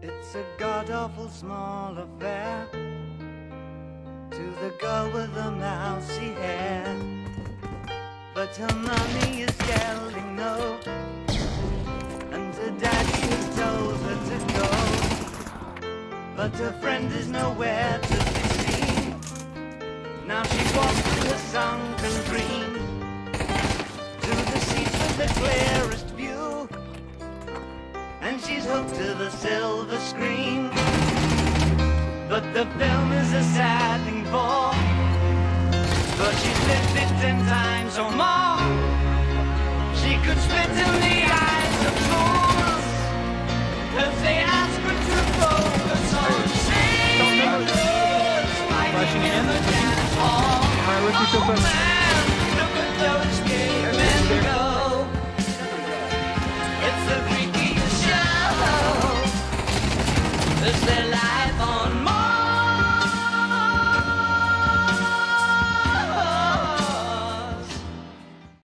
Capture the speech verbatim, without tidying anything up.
It's a god-awful small affair to the girl with the mousy hair, but her mommy is yelling no, and her daddy has told her to go, but her friend is nowhere to be seen. Now she walks through the sunken dream to the seats with the clearest view, and she's hooked to the silver screen. But the film is a sad thing for, but she's lived it ten times or more. She could spit in the eyes of fools if they ask her to focus on sailors fighting in the dance hall. Oh man, look at those gay men go. It's the freakiest show. It's their life.